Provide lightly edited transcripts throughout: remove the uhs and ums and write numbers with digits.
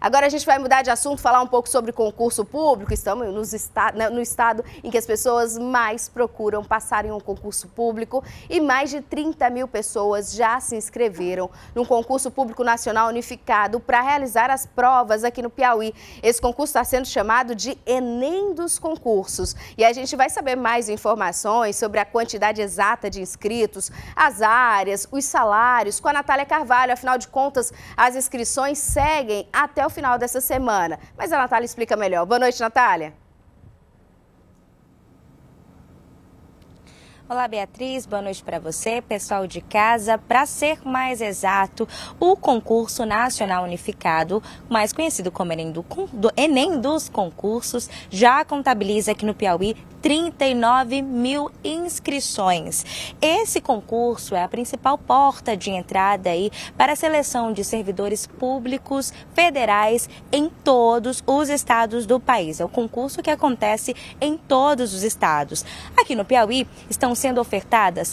Agora a gente vai mudar de assunto, falar um pouco sobre concurso público. Estamos no estado em que as pessoas mais procuram passar em um concurso público e mais de 30 mil pessoas já se inscreveram num concurso público nacional unificado para realizar as provas aqui no Piauí. Esse concurso está sendo chamado de Enem dos concursos. E a gente vai saber mais informações sobre a quantidade exata de inscritos, as áreas, os salários com a Natália Carvalho. Afinal de contas, as inscrições seguem até o final dessa semana. Mas a Natália explica melhor. Boa noite, Natália. Olá, Beatriz, boa noite para você, pessoal de casa. Para ser mais exato, o Concurso Nacional Unificado, mais conhecido como Enem dos Concursos, já contabiliza aqui no Piauí 39 mil inscrições. Esse concurso é a principal porta de entrada aí para a seleção de servidores públicos federais em todos os estados do país. É o concurso que acontece em todos os estados. Aqui no Piauí estão sendo ofertadas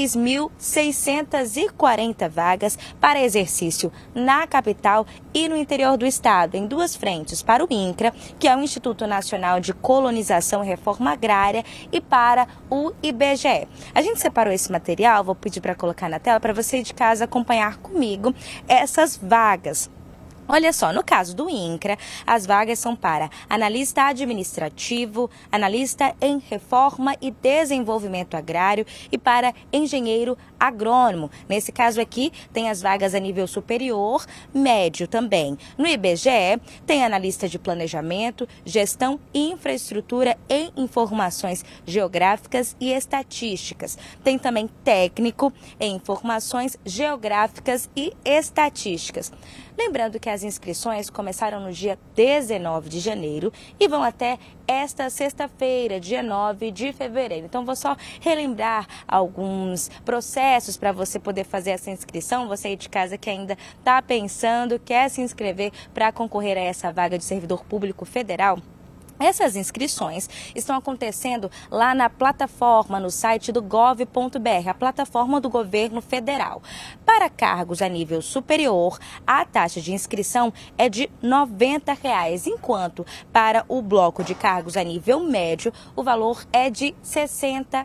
6.640 vagas para exercício na capital e no interior do estado, em duas frentes, para o INCRA, que é o Instituto Nacional de Colonização e Reforma Agrária, e para o IBGE. A gente separou esse material, vou pedir para colocar na tela para você de casa acompanhar comigo essas vagas. Olha só, no caso do INCRA, as vagas são para analista administrativo, analista em reforma e desenvolvimento agrário e para engenheiro agrônomo. Nesse caso aqui, tem as vagas a nível superior, médio também. No IBGE, tem analista de planejamento, gestão e infraestrutura em informações geográficas e estatísticas. Tem também técnico em informações geográficas e estatísticas. Lembrando que as inscrições começaram no dia 19 de janeiro e vão até esta sexta-feira, dia 9 de fevereiro. Então, vou só relembrar alguns processos para você poder fazer essa inscrição. Você aí de casa que ainda está pensando, quer se inscrever para concorrer a essa vaga de servidor público federal. Essas inscrições estão acontecendo lá na plataforma, no site do gov.br, a plataforma do governo federal. Para cargos a nível superior, a taxa de inscrição é de R$ 90, enquanto para o bloco de cargos a nível médio, o valor é de R$ 60.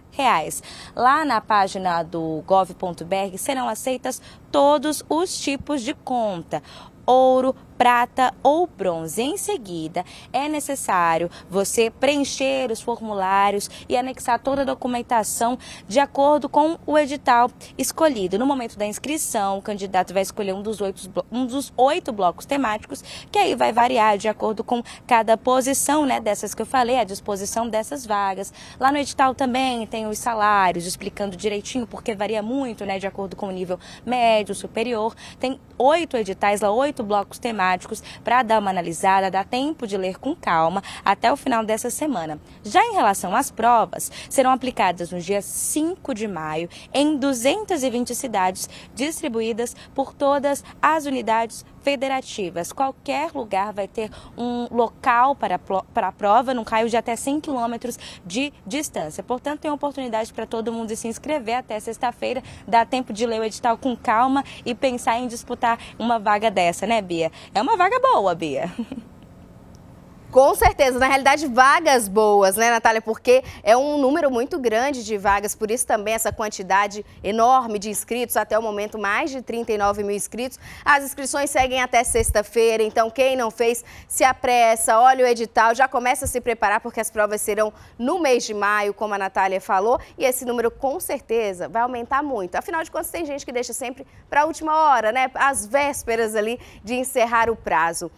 Lá na página do gov.br serão aceitas todos os tipos de conta: ouro, prata ou bronze. Em seguida, é necessário você preencher os formulários e anexar toda a documentação de acordo com o edital escolhido. No momento da inscrição, o candidato vai escolher um dos 8 blocos temáticos, que aí vai variar de acordo com cada posição, né, dessas que eu falei, a disposição dessas vagas. Lá no edital também tem os salários, explicando direitinho, porque varia muito, né, de acordo com o nível médio, superior. Tem 8 editais, lá 8 blocos temáticos, para dar uma analisada, dá tempo de ler com calma até o final dessa semana. Já em relação às provas, serão aplicadas no dia 5 de maio em 220 cidades distribuídas por todas as unidades federativas. Qualquer lugar vai ter um local para a prova, num raio de até 100 quilômetros de distância. Portanto, tem oportunidade para todo mundo se inscrever até sexta-feira. Dá tempo de ler o edital com calma e pensar em disputar uma vaga dessa, né, Bia? É uma vaga boa, Bia. Com certeza, na realidade, vagas boas, né, Natália? Porque é um número muito grande de vagas, por isso também essa quantidade enorme de inscritos, até o momento mais de 39 mil inscritos. As inscrições seguem até sexta-feira, então quem não fez, se apressa, olha o edital, já começa a se preparar, porque as provas serão no mês de maio, como a Natália falou, e esse número com certeza vai aumentar muito. Afinal de contas, tem gente que deixa sempre para a última hora, né, às vésperas ali de encerrar o prazo.